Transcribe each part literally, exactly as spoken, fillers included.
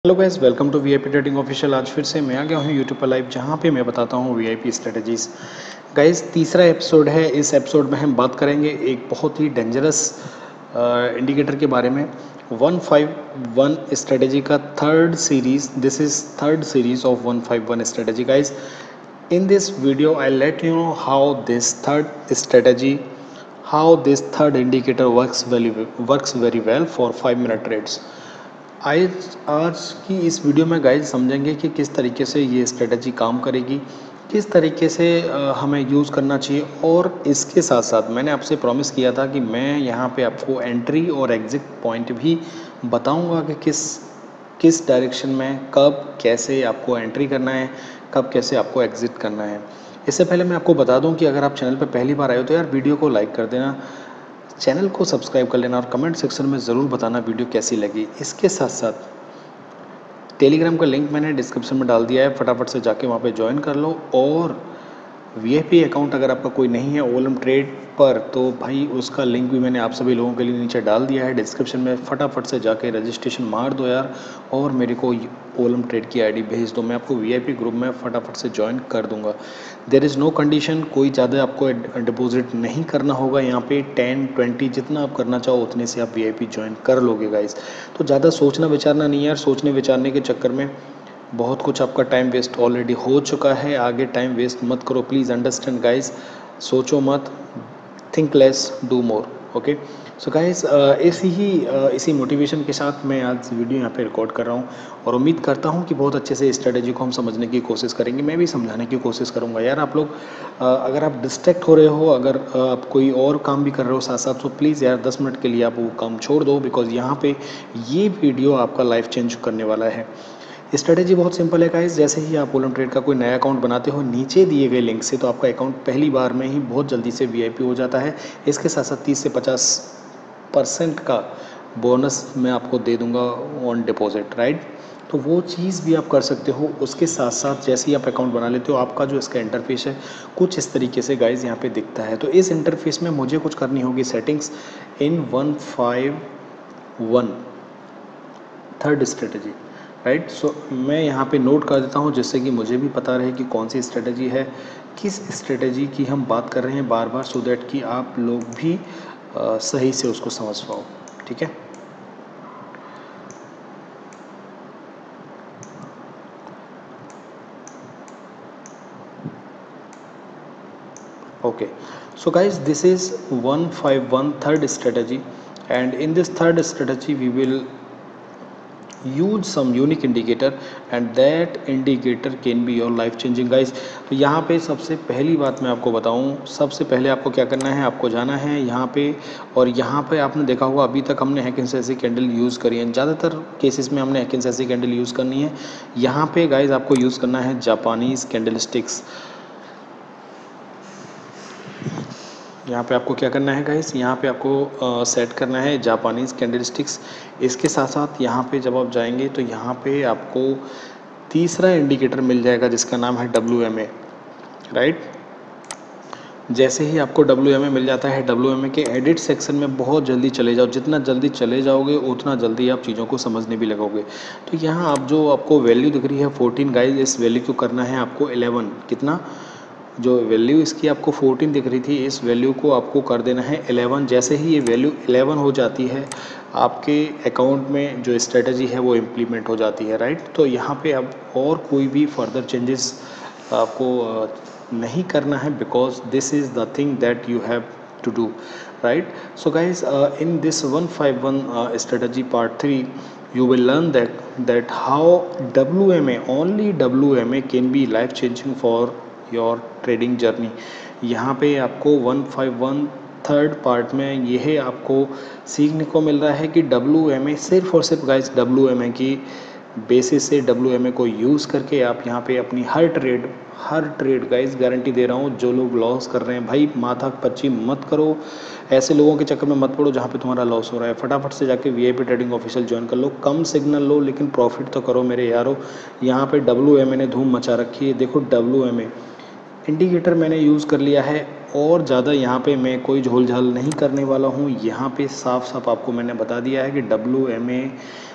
Hello guys, welcome to VIP trading official. आज फिर से मैं आ गया हूँ यूट्यूब पर लाइव, जहाँ पे मैं बताता हूँ वीआईपी स्ट्रेटजीज। गाइस, तीसरा एपिसोड है। इस एपिसोड में हम बात करेंगे एक बहुत ही डेंजरस इंडिकेटर के बारे में। वन फाइव वन स्ट्रेटजी का third series, this is third series of one five one strategy. Guys, in this video I'll let you know how this third strategy, how this third indicator works very works very well for five minute trades। आज आज की इस video में guys समझेंगे कि किस तरीके से ये स्ट्रेटजी काम करेगी, किस तरीके से हमें यूज़ करना चाहिए। और इसके साथ साथ मैंने आपसे प्रॉमिस किया था कि मैं यहाँ पे आपको एंट्री और एग्जिट पॉइंट भी बताऊंगा कि किस किस डायरेक्शन में कब कैसे आपको एंट्री करना है, कब कैसे आपको एग्जिट करना है। इससे पहले मैं आपको बता दूं कि अगर आप चैनल पर पहली बार आए हो तो यार वीडियो को लाइक कर देना, चैनल को सब्सक्राइब कर लेना और कमेंट सेक्शन में ज़रूर बताना वीडियो कैसी लगी। इसके साथ साथ टेलीग्राम का लिंक मैंने डिस्क्रिप्शन में डाल दिया है, फटाफट से जाके वहाँ पे ज्वाइन कर लो। और वीआईपी अकाउंट अगर आपका कोई नहीं है ओलम ट्रेड पर, तो भाई उसका लिंक भी मैंने आप सभी लोगों के लिए नीचे डाल दिया है डिस्क्रिप्शन में। फटाफट से जाके रजिस्ट्रेशन मार दो यार, और मेरे को ओलम ट्रेड की आईडी भेज दो, मैं आपको वीआईपी ग्रुप में फटाफट से ज्वाइन कर दूंगा। देयर इज़ नो कंडीशन, कोई ज़्यादा आपको डिपॉजिट नहीं करना होगा। यहाँ पे टेन ट्वेंटी जितना आप करना चाहो उतने से आप वीआईपी ज्वाइन कर लोगे गाइस। तो ज़्यादा सोचना विचारना नहीं है यार, सोचने विचारने के चक्कर में बहुत कुछ आपका टाइम वेस्ट ऑलरेडी हो चुका है। आगे टाइम वेस्ट मत करो, प्लीज़ अंडरस्टैंड गाइस। सोचो मत, think less do more. Okay, so guys, इसी ही uh, इसी मोटिवेशन के साथ मैं आज वीडियो यहाँ पे रिकॉर्ड कर रहा हूँ, और उम्मीद करता हूँ कि बहुत अच्छे से स्ट्रेटजी को हम समझने की कोशिश करेंगे। मैं भी समझाने की कोशिश करूँगा यार। आप लोग uh, अगर आप डिस्ट्रैक्ट हो रहे हो, अगर uh, आप कोई और काम भी कर रहे हो साथ साथ, तो प्लीज़ यार दस मिनट के लिए आप वो काम छोड़ दो, बिकॉज यहाँ पे ये वीडियो आपका लाइफ चेंज करने वाला है। स्ट्रेटेजी बहुत सिंपल है गाइस। जैसे ही आप ओलम ट्रेड का कोई नया अकाउंट बनाते हो नीचे दिए गए लिंक से, तो आपका अकाउंट पहली बार में ही बहुत जल्दी से वीआईपी हो जाता है। इसके साथ साथ तीस से पचास परसेंट का बोनस मैं आपको दे दूंगा ऑन डिपॉजिट, राइट। तो वो चीज़ भी आप कर सकते हो। उसके साथ साथ जैसे ही आप अकाउंट बना लेते हो, आपका जो इसका इंटरफेस है कुछ इस तरीके से गाइज यहाँ पे दिखता है। तो इस इंटरफेस में मुझे कुछ करनी होगी settings in one five one third strategy, right. So मैं यहाँ पे नोट कर देता हूँ जिससे कि मुझे भी पता रहे कि कौन सी स्ट्रेटजी है, किस स्ट्रेटजी की हम बात कर रहे हैं बार बार, सो दैट कि आप लोग भी आ, सही से उसको समझ पाओ। ठीक है, okay, so guys, this is one five one third strategy, and in this third strategy we will use some unique indicator, and that indicator can be your life changing guys। तो यहाँ पे सबसे पहली बात मैं आपको बताऊँ, सबसे पहले आपको क्या करना है, आपको जाना है यहाँ पे, और यहाँ पे आपने देखा होगा अभी तक हमने हैकिंस ऐसी कैंडल यूज़ करी है, ज़्यादातर केसेस में हमने हैकिंस ऐसी कैंडल यूज़ करनी है। यहाँ पे गाइज आपको यूज़ करना है जापानीज़ कैंडल स्टिक्स। यहाँ पे आपको क्या करना है गाइस, यहाँ पे आपको सेट करना है जापानीज़ कैंडल स्टिक्स। इसके साथ साथ यहाँ पे जब आप जाएंगे तो यहाँ पे आपको तीसरा इंडिकेटर मिल जाएगा जिसका नाम है डब्ल्यू एम ए, राइट। जैसे ही आपको डब्ल्यू एम ए मिल जाता है, डब्ल्यू एम ए के एडिट सेक्शन में बहुत जल्दी चले जाओ। जितना जल्दी चले जाओगे उतना जल्दी आप चीज़ों को समझने भी लगोगे। तो यहाँ आप जो आपको वैल्यू दिख रही है फोर्टीन गाइज, इस वैल्यू को करना है आपको इलेवन। कितना, जो वैल्यू इसकी आपको फोर्टीन दिख रही थी, इस वैल्यू को आपको कर देना है इलेवन। जैसे ही ये वैल्यू इलेवन हो जाती है, आपके अकाउंट में जो स्ट्रेटजी है वो इम्प्लीमेंट हो जाती है, राइट। तो यहाँ पे अब और कोई भी फर्दर चेंजेस आपको नहीं करना है, because this is the thing that you have to do, right. So guys, in this one five one strategy part three you will learn that that how W M A, only W M A can be life changing for your trading journey। यहाँ पे आपको one five one third part में यह आपको सीखने को मिल रहा है कि W M A सिर्फ और सिर्फ गाइस W M A की बेसिस से, W M A को यूज़ करके आप यहाँ पे अपनी हर ट्रेड हर ट्रेड गाइस गारंटी दे रहा हूँ, जो लोग लॉस कर रहे हैं भाई माथा पच्ची मत करो, ऐसे लोगों के चक्कर में मत पड़ो जहाँ पे तुम्हारा लॉस हो रहा है। फटाफट से जाके वीआईपी ट्रेडिंग ऑफिशियल ज्वाइन कर लो, कम सिग्नल लो लेकिन प्रॉफिट तो करो मेरे यारो। यहाँ पे डब्ल्यू एम ए ने धूम मचा रखी है। देखो डब्ल्यू एम ए इंडिकेटर मैंने यूज़ कर लिया है, और ज़्यादा यहाँ पे मैं कोई झोल झाल नहीं करने वाला हूँ। यहाँ पे साफ साफ आपको मैंने बता दिया है कि डब्ल्यू एम ए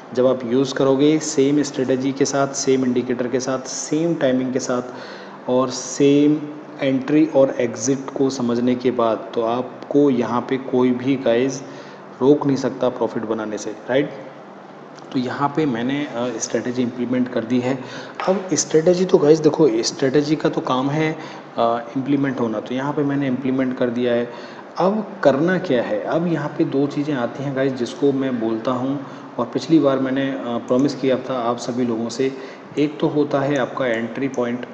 जब आप यूज़ करोगे सेम स्ट्रेटजी के साथ, सेम इंडिकेटर के साथ, सेम टाइमिंग के साथ और सेम एंट्री और एग्ज़िट को समझने के बाद, तो आपको यहाँ पे कोई भी गाइस रोक नहीं सकता प्रॉफिट बनाने से, राइट। तो यहाँ पे मैंने स्ट्रेटजी इम्प्लीमेंट कर दी है। अब स्ट्रेटजी तो गाइस देखो, स्ट्रेटजी का तो काम है इम्प्लीमेंट होना, तो यहाँ पे मैंने इम्प्लीमेंट कर दिया है। अब करना क्या है, अब यहाँ पे दो चीज़ें आती हैं गाइस जिसको मैं बोलता हूँ और पिछली बार मैंने प्रॉमिस किया था आप सभी लोगों से। एक तो होता है आपका एंट्री पॉइंट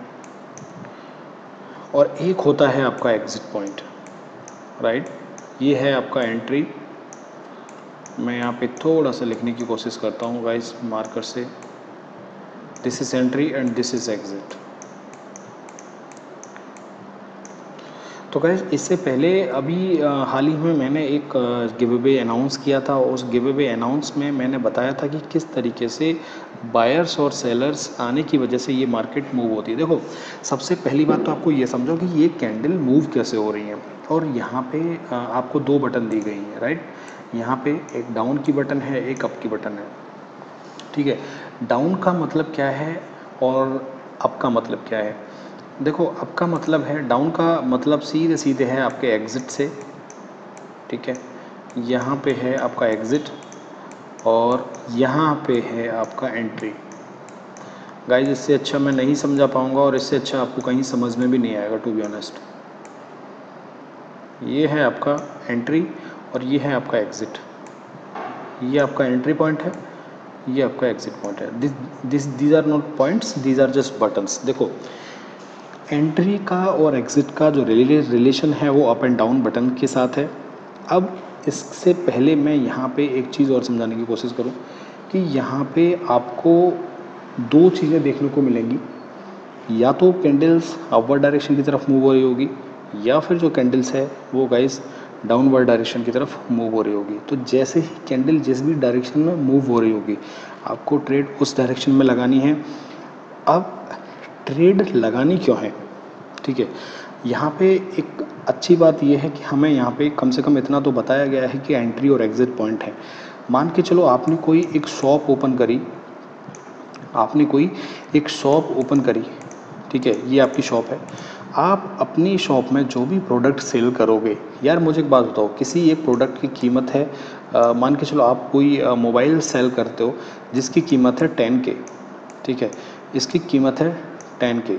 और एक होता है आपका एग्ज़िट पॉइंट, राइट। ये है आपका एंट्री, मैं यहाँ पे थोड़ा सा लिखने की कोशिश करता हूँ गाइस मार्कर से। This is entry and this is exit. तो गाइस इससे पहले अभी आ, हाल ही में मैंने एक गिव अवे अनाउंस किया था। उस गिव अवे अनाउंस में मैंने बताया था कि किस तरीके से बायर्स और सेलर्स आने की वजह से ये मार्केट मूव होती है। देखो, सबसे पहली बात तो आपको ये समझो कि ये कैंडल मूव कैसे हो रही है। और यहाँ पे आ, आपको दो बटन दी गई हैं, राइट। यहाँ पे एक डाउन की बटन है, एक अप की बटन है, ठीक है। डाउन का मतलब क्या है और अप का मतलब क्या है। देखो, अप का मतलब है, डाउन का मतलब सीधे सीधे है आपके एग्ज़िट से, ठीक है। यहाँ पे है आपका एग्ज़िट और यहाँ पे है आपका एंट्री। गाइस इससे अच्छा मैं नहीं समझा पाऊँगा और इससे अच्छा आपको कहीं समझ में भी नहीं आएगा, टू बी ऑनेस्ट। ये है आपका एंट्री और ये है आपका एग्ज़िट। ये आपका एंट्री पॉइंट है, ये आपका एग्ज़िट पॉइंट है। This this these are not points, these are just buttons. देखो, एंट्री का और एग्ज़िट का जो रिलेशन है वो अप एंड डाउन बटन के साथ है। अब इससे पहले मैं यहाँ पे एक चीज़ और समझाने की कोशिश करूँ कि यहाँ पे आपको दो चीज़ें देखने को मिलेंगी, या तो कैंडल्स अपवर्ड डायरेक्शन की तरफ मूव हो रही होगी या फिर जो कैंडल्स है वो गाइस डाउनवर्ड डायरेक्शन की तरफ मूव हो रही होगी। तो जैसे ही कैंडल जिस भी डायरेक्शन में मूव हो रही होगी आपको ट्रेड उस डायरेक्शन में लगानी है। अब ट्रेड लगानी क्यों है, ठीक है। यहाँ पे एक अच्छी बात यह है कि हमें यहाँ पे कम से कम इतना तो बताया गया है कि एंट्री और एग्ज़िट पॉइंट है। मान के चलो आपने कोई एक शॉप ओपन करी, आपने कोई एक शॉप ओपन करी, ठीक है, ये आपकी शॉप है। आप अपनी शॉप में जो भी प्रोडक्ट सेल करोगे, यार मुझे एक बात बताओ, किसी एक प्रोडक्ट की कीमत है, आ, मान के चलो आप कोई मोबाइल सेल करते हो जिसकी कीमत है टेन के, ठीक है, इसकी कीमत है टेन के।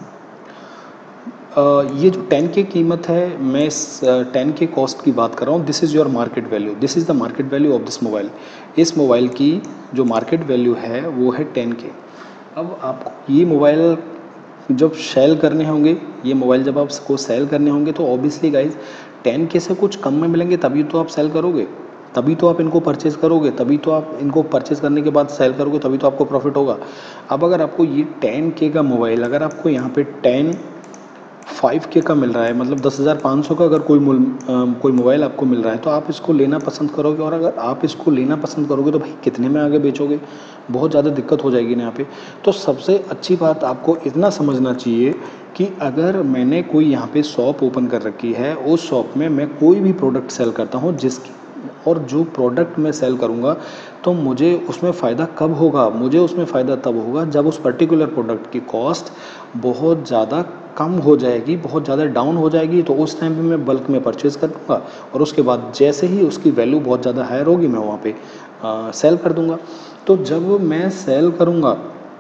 ये जो टेन के कीमत है, मैं इस टेन के कॉस्ट की बात कर रहा हूँ। This is your market value, this is the market value of this mobile. इस मोबाइल की जो मार्केट वैल्यू है वो है टेन के। अब आपको ये मोबाइल जब सेल करने होंगे, ये मोबाइल जब आपको सेल करने होंगे तो ऑब्वियसली गाइज टेन के से कुछ कम में मिलेंगे, तभी तो आप सेल करोगे, तभी तो आप इनको परचेज़ करोगे, तभी तो आप इनको परचेज़ करने के बाद सेल करोगे, तभी तो आपको प्रॉफिट होगा। अब अगर आपको ये टेन के का मोबाइल, अगर आपको यहाँ पे टेन फाइव के का मिल रहा है, मतलब दस हज़ार पाँच सौ का अगर कोई कोई मोबाइल आपको मिल रहा है, तो आप इसको लेना पसंद करोगे। और अगर आप इसको लेना पसंद करोगे तो भाई कितने में आगे बेचोगे, बहुत ज़्यादा दिक्कत हो जाएगी ना यहाँ पे। तो सबसे अच्छी बात आपको इतना समझना चाहिए कि अगर मैंने कोई यहाँ पे शॉप ओपन कर रखी है, उस शॉप में मैं कोई भी प्रोडक्ट सेल करता हूँ, जिसकी और जो प्रोडक्ट मैं सेल करूँगा तो मुझे उसमें फ़ायदा कब होगा, मुझे उसमें फ़ायदा तब होगा जब उस पर्टिकुलर प्रोडक्ट की कॉस्ट बहुत ज़्यादा कम हो जाएगी, बहुत ज़्यादा डाउन हो जाएगी। तो उस टाइम पे मैं बल्क में परचेज़ कर दूँगा और उसके बाद जैसे ही उसकी वैल्यू बहुत ज़्यादा हायर होगी मैं वहाँ पे आ, सेल कर दूँगा। तो जब मैं सेल करूँगा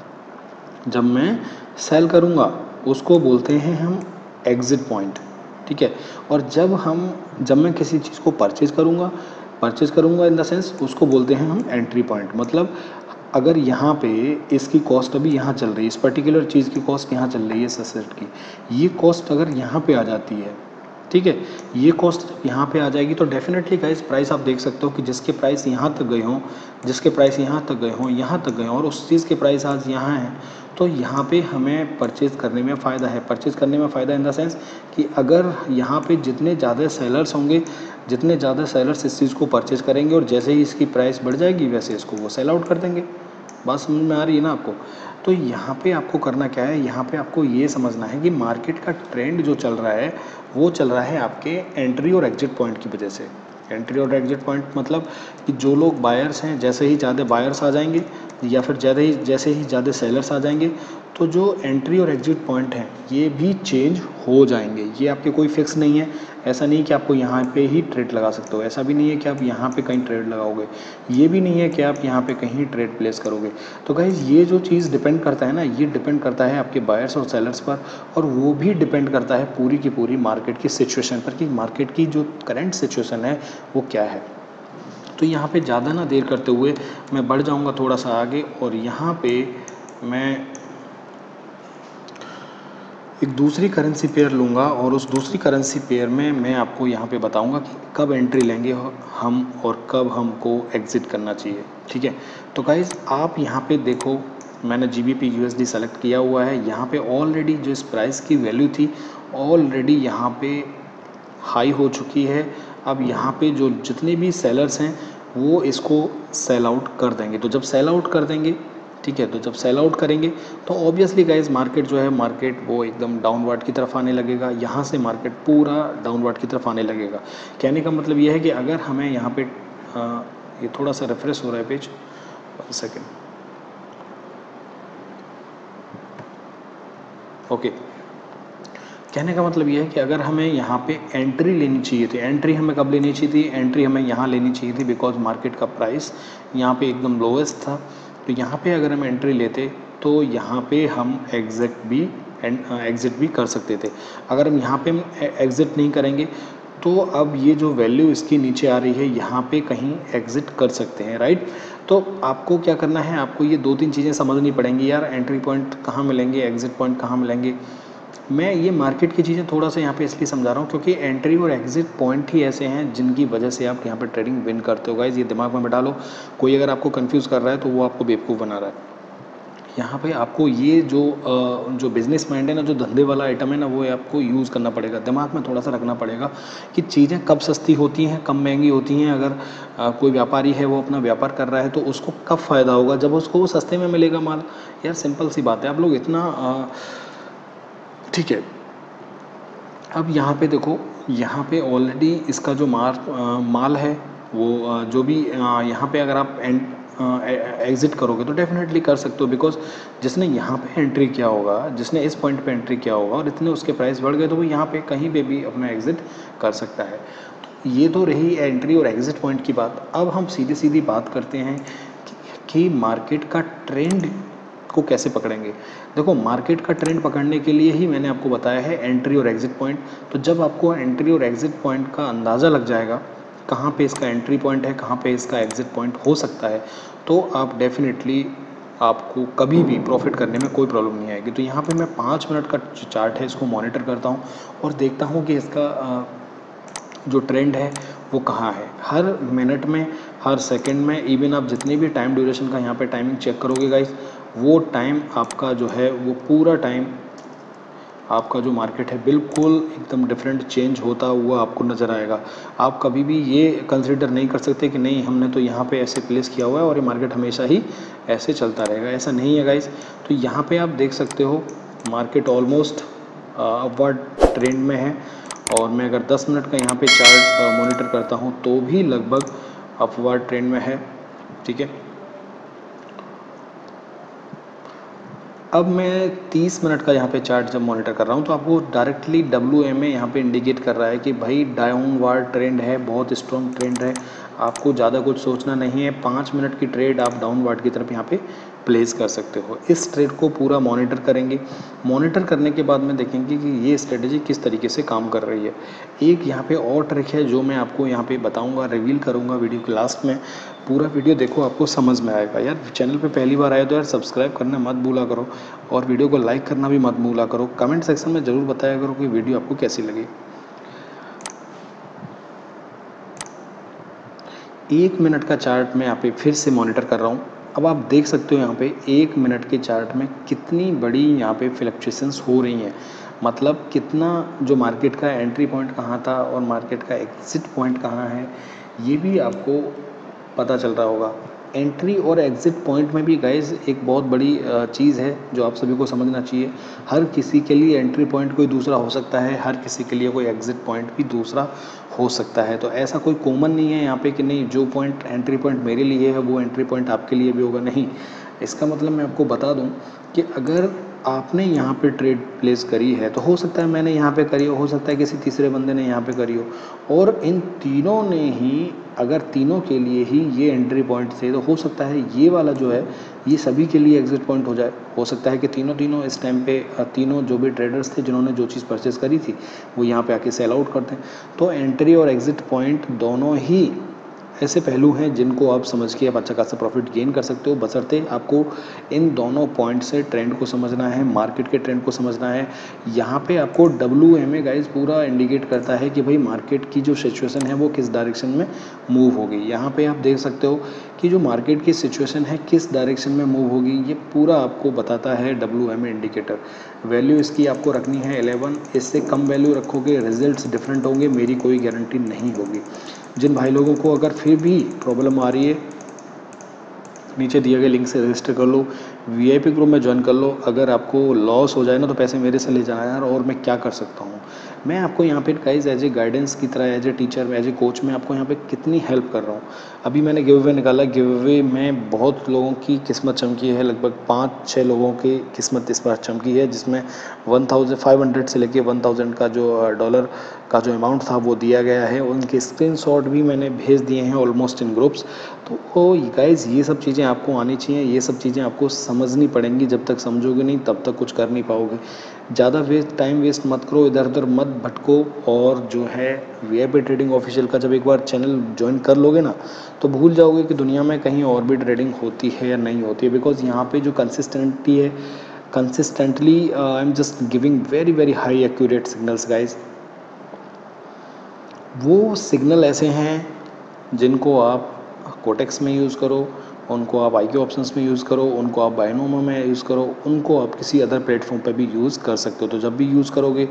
जब मैं सेल करूँगा उसको बोलते हैं हम एग्ज़िट पॉइंट, ठीक है। और जब हम जब मैं किसी चीज़ को परचेज़ करूँगा परचेज़ करूँगा इन द सेंस उसको बोलते हैं हम एंट्री पॉइंट। मतलब अगर यहाँ पे इसकी कॉस्ट अभी यहाँ चल रही है, इस पर्टिकुलर चीज़ की कॉस्ट यहाँ चल रही है, इस एसेट की, ये कॉस्ट अगर यहाँ पे आ जाती है, ठीक है, ये कॉस्ट यहाँ पे आ जाएगी तो डेफिनेटली गाइस प्राइस आप देख सकते हो कि जिसके प्राइस यहाँ तक गए हों जिसके प्राइस यहाँ तक गए हों यहाँ तक गए हों और उस चीज़ के प्राइस आज यहाँ हैं, तो यहाँ पे हमें परचेज़ करने में फ़ायदा है। परचेज़ करने में फ़ायदा इन द सेंस कि अगर यहाँ पे जितने ज़्यादा सेलर्स होंगे, जितने ज़्यादा सेलर्स इस चीज़ को परचेज़ करेंगे और जैसे ही इसकी प्राइस बढ़ जाएगी वैसे इसको वो सेल आउट कर देंगे। बात समझ में आ रही है ना आपको। तो यहाँ पे आपको करना क्या है, यहाँ पे आपको ये समझना है कि मार्केट का ट्रेंड जो चल रहा है वो चल रहा है आपके एंट्री और एग्जिट पॉइंट की वजह से। एंट्री और एग्जिट पॉइंट मतलब कि जो लोग बायर्स हैं, जैसे ही ज़्यादा बायर्स आ जाएंगे या फिर ज़्यादा ही जैसे ही ज़्यादा सेलर्स आ जाएंगे तो जो एंट्री और एग्जिट पॉइंट हैं ये भी चेंज हो जाएंगे। ये आपके कोई फिक्स नहीं है, ऐसा नहीं कि आपको यहाँ पे ही ट्रेड लगा सकते हो, ऐसा भी नहीं है कि आप यहाँ पे कहीं ट्रेड लगाओगे, ये भी नहीं है कि आप यहाँ पे कहीं ट्रेड प्लेस करोगे। तो गाइज ये जो चीज़ डिपेंड करता है ना, ये डिपेंड करता है आपके बायर्स और सेलर्स पर, और वो भी डिपेंड करता है पूरी की पूरी मार्केट की सिचुएशन पर कि मार्केट की जो करंट सिचुएशन है वो क्या है। तो यहाँ पे ज़्यादा ना देर करते हुए मैं बढ़ जाऊँगा थोड़ा सा आगे, और यहाँ पे मैं एक दूसरी करेंसी पेयर लूँगा और उस दूसरी करेंसी पेयर में मैं आपको यहाँ पे बताऊँगा कि कब एंट्री लेंगे हम और कब हमको एग्ज़िट करना चाहिए। ठीक है, तो गाइज़ आप यहाँ पे देखो, मैंने G B P U S D select किया हुआ है। यहाँ पे ऑलरेडी जो इस प्राइस की वैल्यू थी ऑलरेडी यहाँ पे हाई हो चुकी है। अब यहाँ पे जो जितने भी सेलर्स हैं वो इसको सेल आउट कर देंगे। तो जब सेल आउट कर देंगे, ठीक है, तो जब सेल आउट करेंगे तो ऑब्वियसली गाइज मार्केट जो है मार्केट वो एकदम डाउनवर्ड की तरफ आने लगेगा। यहाँ से मार्केट पूरा डाउनवर्ड की तरफ आने लगेगा। कहने का मतलब ये है कि अगर हमें यहाँ पे आ, ये थोड़ा सा रिफ्रेश हो रहा है पेज, वन सेकेंड, ओके। कहने का मतलब ये है कि अगर हमें यहाँ पे एंट्री लेनी चाहिए थी, एंट्री हमें कब लेनी चाहिए थी, एंट्री हमें यहाँ लेनी चाहिए थी बिकॉज मार्केट का प्राइस यहाँ पे एकदम लोवेस्ट था। तो यहाँ पे अगर हम एंट्री लेते तो यहाँ पे हम एग्जिट भी एग्जिट भी कर सकते थे। अगर हम यहाँ पे एग्जिट नहीं करेंगे तो अब ये जो वैल्यू इसकी नीचे आ रही है यहाँ पे कहीं एग्जिट कर सकते हैं, राइट। तो आपको क्या करना है, आपको ये दो तीन चीज़ें समझनी पड़ेंगी यार, एंट्री पॉइंट कहाँ मिलेंगे, एग्जिट पॉइंट कहाँ मिलेंगे। मैं ये मार्केट की चीज़ें थोड़ा सा यहाँ पे इसलिए समझा रहा हूँ क्योंकि एंट्री और एग्जिट पॉइंट ही ऐसे हैं जिनकी वजह से आप यहाँ पे ट्रेडिंग विन करते हो। गाइज ये दिमाग में बैठा लो, कोई अगर आपको कंफ्यूज कर रहा है तो वो आपको बेवकूफ़ बना रहा है। यहाँ पे आपको ये जो जो बिज़नेस माइंड है ना, जो धंधे वाला आइटम है ना, वो आपको यूज़ करना पड़ेगा, दिमाग में थोड़ा सा रखना पड़ेगा कि चीज़ें कब सस्ती होती हैं, कब महंगी होती हैं। अगर आ, कोई व्यापारी है वो अपना व्यापार कर रहा है तो उसको कब फ़ायदा होगा, जब उसको वो सस्ते में मिलेगा माल। यार सिंपल सी बात है, आप लोग इतना आ, ठीक है। अब यहाँ पे देखो, यहाँ पे ऑलरेडी इसका जो मार आ, माल है वो आ, जो भी आ, यहाँ पे अगर आप एंड एग्ज़िट करोगे तो डेफिनेटली कर सकते हो बिकॉज जिसने यहाँ पे एंट्री किया होगा, जिसने इस पॉइंट पे एंट्री किया होगा और इतने उसके प्राइस बढ़ गए तो वो यहाँ पे कहीं पे भी अपना एग्ज़िट कर सकता है। तो ये तो रही एंट्री और एग्ज़िट पॉइंट की बात। अब हम सीधी सीधी बात करते हैं कि, कि मार्केट का ट्रेंड को कैसे पकड़ेंगे। देखो मार्केट का ट्रेंड पकड़ने के लिए ही मैंने आपको बताया है एंट्री और एग्जिट पॉइंट। तो जब आपको एंट्री और एग्जिट पॉइंट का अंदाज़ा लग जाएगा कहाँ पे इसका एंट्री पॉइंट है, कहाँ पे इसका एग्जिट पॉइंट हो सकता है, तो आप डेफिनेटली आपको कभी भी प्रॉफिट करने में कोई प्रॉब्लम नहीं आएगी। तो यहाँ पे मैं पाँच मिनट का चार्ट है इसको मॉनिटर करता हूँ और देखता हूँ कि इसका जो ट्रेंड है वो कहाँ है। हर मिनट में, हर सेकंड में, इवन आप जितनी भी टाइम ड्यूरेशन का यहाँ पे टाइमिंग चेक करोगे गाइस, वो टाइम आपका जो है वो पूरा टाइम आपका जो मार्केट है बिल्कुल एकदम डिफरेंट चेंज होता हुआ आपको नज़र आएगा। आप कभी भी ये कंसिडर नहीं कर सकते कि नहीं हमने तो यहाँ पे ऐसे प्लेस किया हुआ है और ये मार्केट हमेशा ही ऐसे चलता रहेगा, ऐसा नहीं है गाइस। तो यहाँ पे आप देख सकते हो मार्केट ऑलमोस्ट अपवर्ड ट्रेंड में है और मैं अगर दस मिनट का यहाँ पे चार्ट मॉनिटर करता हूँ तो भी लगभग अपवर्ड ट्रेंड में है, ठीक है। अब मैं तीस मिनट का यहाँ पे चार्ट जब मॉनिटर कर रहा हूँ तो आपको डायरेक्टली डब्ल्यू एम ए यहाँ पे इंडिकेट कर रहा है कि भाई डाउनवर्ड ट्रेंड है, बहुत स्ट्रॉन्ग ट्रेंड है, आपको ज़्यादा कुछ सोचना नहीं है। पाँच मिनट की ट्रेड आप डाउनवर्ड की तरफ यहाँ पे प्लेस कर सकते हो। इस ट्रेड को पूरा मॉनिटर करेंगे, मॉनिटर करने के बाद में देखेंगे कि ये स्ट्रेटजी किस तरीके से काम कर रही है। एक यहाँ पे और ट्रिक है जो मैं आपको यहाँ पे बताऊँगा, रिवील करूँगा वीडियो के लास्ट में। पूरा वीडियो देखो, आपको समझ में आएगा। यार चैनल पे पहली बार आए तो यार सब्सक्राइब करना मत भूला करो और वीडियो को लाइक करना भी मत भूला करो। कमेंट सेक्शन में ज़रूर बताया करो कि वीडियो आपको कैसी लगी। एक मिनट का चार्ट मैं यहाँ पे फिर से मॉनिटर कर रहा हूँ। अब आप देख सकते हो यहाँ पे एक मिनट के चार्ट में कितनी बड़ी यहाँ पे फ्लक्चुएशंस हो रही हैं। मतलब कितना जो मार्केट का एंट्री पॉइंट कहाँ था और मार्केट का एग्जिट पॉइंट कहाँ है, ये भी आपको पता चल रहा होगा। एंट्री और एग्ज़िट पॉइंट में भी गाइज एक बहुत बड़ी चीज़ है जो आप सभी को समझना चाहिए। हर किसी के लिए एंट्री पॉइंट कोई दूसरा हो सकता है, हर किसी के लिए कोई एग्ज़िट पॉइंट भी दूसरा हो सकता है। तो ऐसा कोई कॉमन नहीं है यहाँ पे कि नहीं जो पॉइंट एंट्री पॉइंट मेरे लिए है वो एंट्री पॉइंट आपके लिए भी होगा, नहीं। इसका मतलब मैं आपको बता दूं कि अगर आपने यहाँ पे ट्रेड प्लेस करी है तो हो सकता है मैंने यहाँ पे करी हो हो सकता है किसी तीसरे बंदे ने यहाँ पे करी हो, और इन तीनों ने ही अगर तीनों के लिए ही ये एंट्री पॉइंट थे तो हो सकता है ये वाला जो है ये सभी के लिए एग्जिट पॉइंट हो जाए। हो सकता है कि तीनों तीनों इस टाइम पे तीनों जो भी ट्रेडर्स थे जिन्होंने जो चीज़ परचेस करी थी वो यहाँ पे आके सेल आउट करते हैं। तो एंट्री और एग्जिट पॉइंट दोनों ही ऐसे पहलू हैं जिनको आप समझ के आप अच्छा खासा प्रॉफिट गेन कर सकते हो, बशर्ते आपको इन दोनों पॉइंट से ट्रेंड को समझना है, मार्केट के ट्रेंड को समझना है। यहाँ पे आपको डब्ल्यू एम ए गाइज पूरा इंडिकेट करता है कि भाई मार्केट की जो सिचुएशन है वो किस डायरेक्शन में मूव होगी। यहाँ पे आप देख सकते हो कि जो मार्केट की सिचुएशन है किस डायरेक्शन में मूव होगी, ये पूरा आपको बताता है W M A indicator. Value इसकी आपको रखनी है इलेवन, इससे कम वैल्यू रखोगे रिजल्ट्स डिफरेंट होंगे, मेरी कोई गारंटी नहीं होगी। जिन भाई लोगों को अगर फिर भी प्रॉब्लम आ रही है नीचे दिए गए लिंक से रजिस्टर कर लो, वीआईपी ग्रुप में ज्वाइन कर लो। अगर आपको लॉस हो जाए ना तो पैसे मेरे से ले जाना यार, और मैं क्या कर सकता हूँ। मैं आपको यहाँ पे गाइज एज ए गाइडेंस की तरह, as a teacher, as a coach मैं आपको यहाँ पे कितनी हेल्प कर रहा हूँ। अभी मैंने गिव अवे निकाला, गिव अवे में बहुत लोगों की किस्मत चमकी है, लगभग पाँच छः लोगों की किस्मत इस बार चमकी है, जिसमें वन थाउजेंड फाइव हंड्रेड से लेके वन थाउजेंड का जो डॉलर का जो अमाउंट था वो दिया गया है। उनके स्क्रीनशॉट भी मैंने भेज दिए हैं ऑलमोस्ट इन ग्रुप्स। तो गाइज ये सब चीज़ें आपको आनी चाहिए, ये सब चीज़ें आपको समझनी पड़ेंगी। जब तक समझोगे नहीं तब तक कुछ कर नहीं पाओगे। ज़्यादा वेस्ट टाइम वेस्ट मत करो, इधर उधर मत भटको, और जो है वीआईपी ट्रेडिंग ऑफिशियल का जब एक बार चैनल ज्वाइन कर लोगे ना तो भूल जाओगे कि दुनिया में कहीं और भी ट्रेडिंग होती है या नहीं होती है। बिकॉज यहाँ पे जो कंसिस्टेंटी है, consistently I am just giving very very high accurate signals guys. वो सिग्नल ऐसे हैं जिनको आप कोटेक्स में यूज़ करो, उनको आप आई क्यू ऑप्शंस में यूज़ करो, उनको आप बायनोमो में यूज़ करो, उनको आप किसी अदर प्लेटफॉर्म पे भी यूज़ कर सकते हो। तो जब भी यूज़ करोगे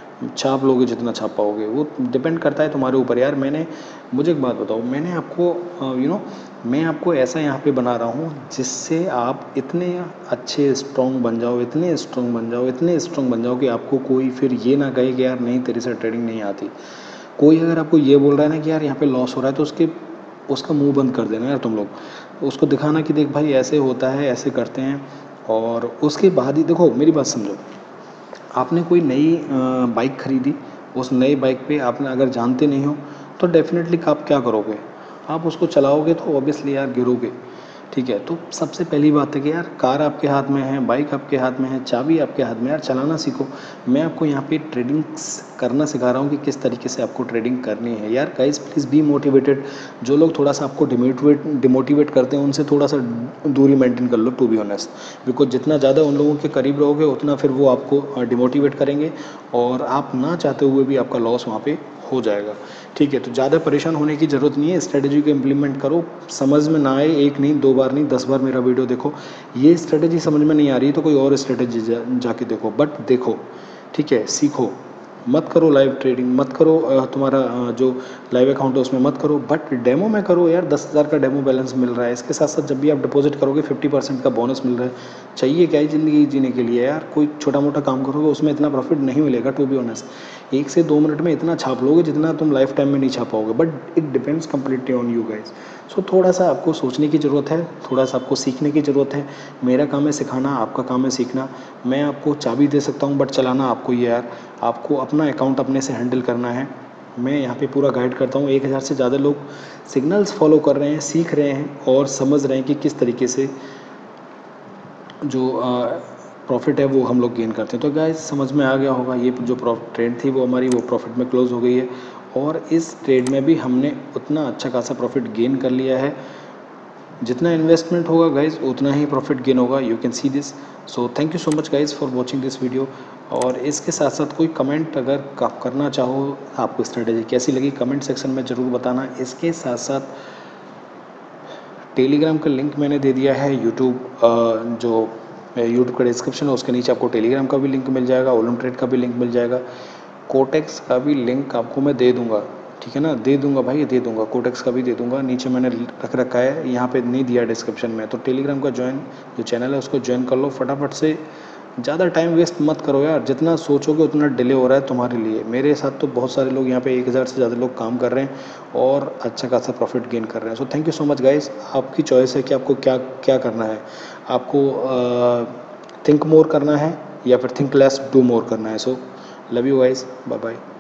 छाप लोगे जितना छाप पाओगे, वो डिपेंड करता है तुम्हारे ऊपर यार। मैंने मुझे एक बात बताओ, मैंने आपको यू नो मैं आपको ऐसा यहाँ पे बना रहा हूँ जिससे आप इतने अच्छे स्ट्रॉन्ग बन जाओ, इतने स्ट्रॉन्ग बन जाओ, इतने स्ट्रॉन्ग बन जाओ कि आपको कोई फिर ये ना कहे कि यार नहीं तेरे से ट्रेडिंग नहीं आती। कोई अगर आपको ये बोल रहा है ना कि यार यहाँ पे लॉस हो रहा है तो उसके उसका मुंह बंद कर देना यार तुम लोग। उसको दिखाना कि देख भाई ऐसे होता है, ऐसे करते हैं, और उसके बाद ही देखो मेरी बात समझो। आपने कोई नई बाइक खरीदी, उस नई बाइक पे आपने अगर जानते नहीं हो तो डेफिनेटली आप क्या करोगे, आप उसको चलाओगे तो ऑब्वियसली यार गिरोगे। ठीक है, तो सबसे पहली बात है कि यार कार आपके हाथ में है, बाइक आपके हाथ में है, चाबी आपके हाथ में, यार चलाना सीखो। मैं आपको यहाँ पे ट्रेडिंग करना सिखा रहा हूँ कि किस तरीके से आपको ट्रेडिंग करनी है। यार गाइस प्लीज़ बी मोटिवेटेड। जो लोग थोड़ा सा आपको डिमोटिवेट डिमोटिवेट करते हैं उनसे थोड़ा सा दूरी मेंटेन कर लो, टू बी ऑनेस्ट। बिकॉज जितना ज़्यादा उन लोगों के करीब रहोगे उतना फिर वो आपको डिमोटिवेट करेंगे, और आप ना चाहते हुए भी आपका लॉस वहाँ पे हो जाएगा। ठीक है, तो ज़्यादा परेशान होने की ज़रूरत नहीं है, स्ट्रेटजी को इम्प्लीमेंट करो। समझ में ना आए एक नहीं दो बार नहीं दस बार मेरा वीडियो देखो। ये स्ट्रेटजी समझ में नहीं आ रही तो कोई और स्ट्रेटजी जा, जाके देखो, बट देखो। ठीक है, सीखो। मत करो लाइव ट्रेडिंग, मत करो तुम्हारा जो लाइव अकाउंट है उसमें मत करो, बट डेमो में करो यार। दस हज़ार का डेमो बैलेंस मिल रहा है, इसके साथ साथ जब भी आप डिपॉजिट करोगे फिफ्टी परसेंट का बोनस मिल रहा है। चाहिए क्या है ज़िंदगी जीने के लिए यार, कोई छोटा मोटा काम करोगे उसमें इतना प्रॉफिट नहीं मिलेगा, टू बी ऑनेस्ट। एक से दो मिनट में इतना छाप लोगे जितना तुम लाइफ टाइम में नहीं छाप पाओगे, but it depends completely on you guys. So थोड़ा सा आपको सोचने की ज़रूरत है, थोड़ा सा आपको सीखने की ज़रूरत है। मेरा काम है सिखाना, आपका काम है सीखना। मैं आपको चाबी दे सकता हूँ बट चलाना आपको ही है यार। आपको अपना अकाउंट अपने से हैंडल करना है। मैं यहाँ पे पूरा गाइड करता हूँ। एक हज़ार से ज़्यादा लोग सिग्नल्स फॉलो कर रहे हैं, सीख रहे हैं और समझ रहे हैं कि किस तरीके से जो प्रॉफिट है वो हम लोग गेन करते हैं। तो गाइस समझ में आ गया होगा, ये जो ट्रेड थी वो हमारी वो प्रॉफिट में क्लोज हो गई है, और इस ट्रेड में भी हमने उतना अच्छा खासा प्रॉफिट गेन कर लिया है। जितना इन्वेस्टमेंट होगा गाइज उतना ही प्रॉफिट गेन होगा। You can see this. So thank you so much guys for watching this video. और इसके साथ साथ कोई कमेंट अगर आप करना चाहो, आपको स्ट्रेटेजी कैसी लगी कमेंट सेक्शन में ज़रूर बताना। इसके साथ साथ टेलीग्राम का लिंक मैंने दे दिया है। यूट्यूब जो यूट्यूब का डिस्क्रिप्शन है उसके नीचे आपको टेलीग्राम का भी लिंक मिल जाएगा, ओलम ट्रेड का भी लिंक मिल जाएगा, कोटेक्स का भी लिंक आपको मैं दे दूँगा। ठीक है ना, दे दूंगा भाई, दे दूंगा। कोटेक्स का भी दे दूंगा, नीचे मैंने रख रखा है, यहाँ पे नहीं दिया डिस्क्रिप्शन में। तो टेलीग्राम का ज्वाइन जो चैनल है उसको ज्वाइन कर लो फटाफट से। ज़्यादा टाइम वेस्ट मत करो यार, जितना सोचोगे उतना डिले हो रहा है तुम्हारे लिए। मेरे साथ तो बहुत सारे लोग यहाँ पे एक हज़ार से ज़्यादा लोग काम कर रहे हैं और अच्छा खासा प्रॉफिट गेन कर रहे हैं। So thank you so much guys. आपकी चॉइस है कि आपको क्या क्या करना है। आपको थिंक मोर करना है या फिर थिंक लेस डू मोर करना है। So love you guys, bye bye.